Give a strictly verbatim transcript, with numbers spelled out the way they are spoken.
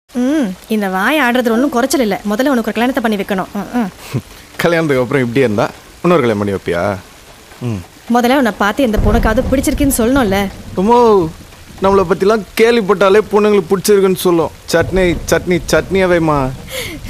ம் இந்த வாய் ஆடுறது ஒன்றும் குறைச்சல் இல்லை. முதல்ல உனக்கு ஒரு கல்யாணத்தை பண்ணி வைக்கணும். ம் கல்யாணத்துக்கு அப்புறம் இப்படியே இருந்தா இன்னொரு கல்யாணம் பண்ணி வைப்பியா? ம் முதல்ல உன்னை பார்த்து எந்த பொண்ணுக்காவது பிடிச்சிருக்குன்னு சொல்லணும்ல. அம்மோ நம்மளை பற்றிலாம் கேள்விப்பட்டாலே பொண்ணுங்களுக்கு பிடிச்சிருக்குன்னு சொல்லும். சட்னி சட்னி சட்னியாவேம்மா.